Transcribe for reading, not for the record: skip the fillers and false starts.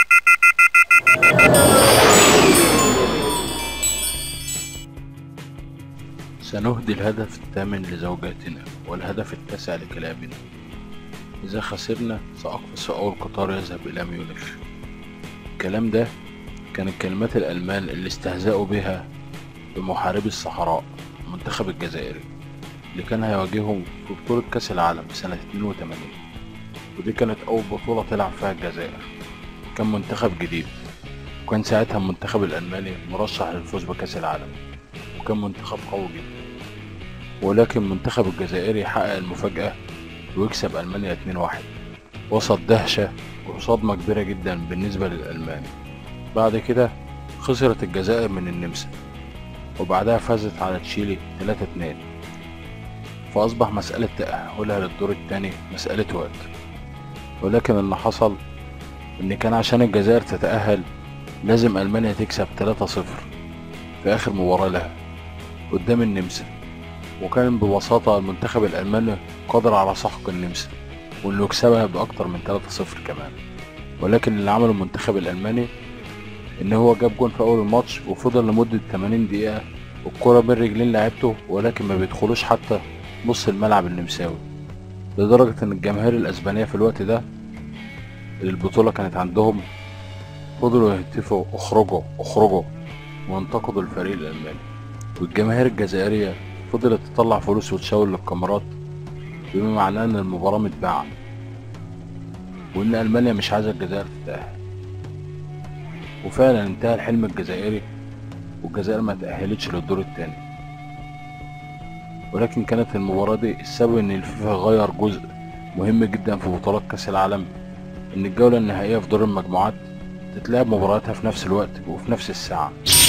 سنهدي الهدف الثامن لزوجاتنا والهدف التاسع لكلابنا. إذا خسرنا سأقفز في أول قطار يذهب إلى ميونخ. الكلام ده كانت كلمات الألمان اللي استهزأوا بها بمحاربي الصحراء المنتخب الجزائري اللي كان هيواجههم في بطولة كأس العالم سنة 82، ودي كانت أول بطولة تلعب فيها الجزائر. كان منتخب جديد، وكان ساعتها المنتخب الألماني مرشح للفوز بكأس العالم، وكان منتخب قوي جدا. ولكن المنتخب الجزائري يحقق المفاجأة ويكسب ألمانيا 2-1 وسط دهشة وصدمة كبيرة جدا بالنسبة للألمان. بعد كده خسرت الجزائر من النمسا، وبعدها فازت على تشيلي 3-2، فأصبح مسألة تأهلها للدور الثاني مسألة وقت. ولكن اللي حصل إن كان عشان الجزائر تتأهل لازم ألمانيا تكسب 3-0 في آخر مباراة لها قدام النمسا، وكان ببساطة المنتخب الألماني قادر على سحق النمسا وإنه يكسبها بأكتر من 3-0 كمان. ولكن اللي عمله المنتخب الألماني إن هو جاب جون في أول الماتش وفضل لمدة 80 دقيقة والكرة بين رجلين لعبته، ولكن ما بيدخلوش حتى نص الملعب النمساوي، لدرجة إن الجماهير الأسبانية في الوقت ده اللي البطولة كانت عندهم فضلوا يهتفوا اخرجوا اخرجوا وانتقدوا الفريق الألماني. والجماهير الجزائرية فضلت تطلع فلوس وتشاور للكاميرات بما معناه ان المباراة متباعة وان ألمانيا مش عايزة الجزائر تتأهل. وفعلا انتهى الحلم الجزائري والجزائر ما تأهلتش للدور الثاني. ولكن كانت المباراة دي السبب ان الفيفا غير جزء مهم جدا في بطولات كأس العالم، ان الجولة النهائية في دور المجموعات تتلعب مباراتها في نفس الوقت وفي نفس الساعة.